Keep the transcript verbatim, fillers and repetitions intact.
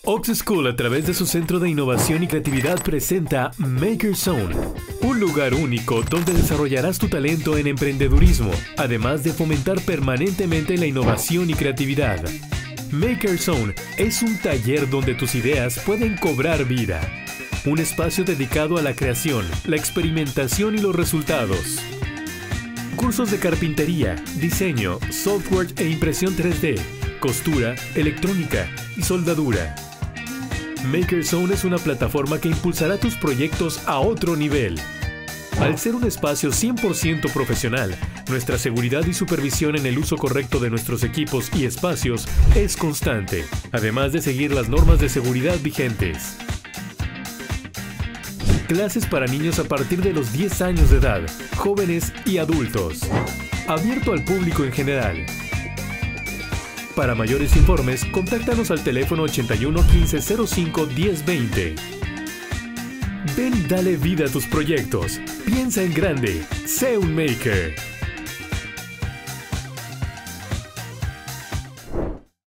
Ox School, a través de su Centro de Innovación y Creatividad, presenta Maker Zone, un lugar único donde desarrollarás tu talento en emprendedurismo, además de fomentar permanentemente la innovación y creatividad. Maker Zone es un taller donde tus ideas pueden cobrar vida. Un espacio dedicado a la creación, la experimentación y los resultados. Cursos de carpintería, diseño, software e impresión tres D, costura, electrónica y soldadura. Maker Zone es una plataforma que impulsará tus proyectos a otro nivel. Al ser un espacio cien por ciento profesional, nuestra seguridad y supervisión en el uso correcto de nuestros equipos y espacios es constante, además de seguir las normas de seguridad vigentes. Clases para niños a partir de los diez años de edad, jóvenes y adultos. Abierto al público en general. Para mayores informes, contáctanos al teléfono ochenta y uno, quince, cero cinco, diez, veinte. Ven y dale vida a tus proyectos. Piensa en grande. Sé un maker.